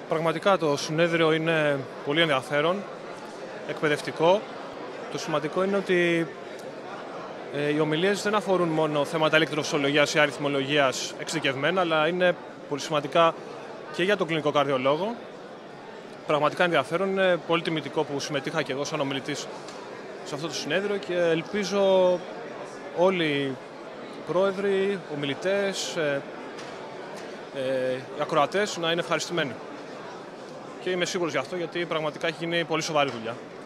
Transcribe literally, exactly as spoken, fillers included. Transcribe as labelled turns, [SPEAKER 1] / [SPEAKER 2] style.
[SPEAKER 1] Πραγματικά το συνέδριο είναι πολύ ενδιαφέρον, εκπαιδευτικό. Το σημαντικό είναι ότι ε, οι ομιλίες δεν αφορούν μόνο θέματα ηλεκτροφυσιολογίας ή αριθμολογίας εξειδικευμένα, αλλά είναι πολύ σημαντικά και για τον κλινικό καρδιολόγο. Πραγματικά ενδιαφέρον, είναι πολύ τιμητικό που συμμετείχα και εγώ σαν ομιλητής σε αυτό το συνέδριο και ελπίζω όλοι οι πρόεδροι, ομιλητές, ε, ε, οι ακροατές να είναι ευχαριστημένοι. Και είμαι σίγουρος γι' αυτό, γιατί πραγματικά έχει γίνει πολύ σοβαρή δουλειά.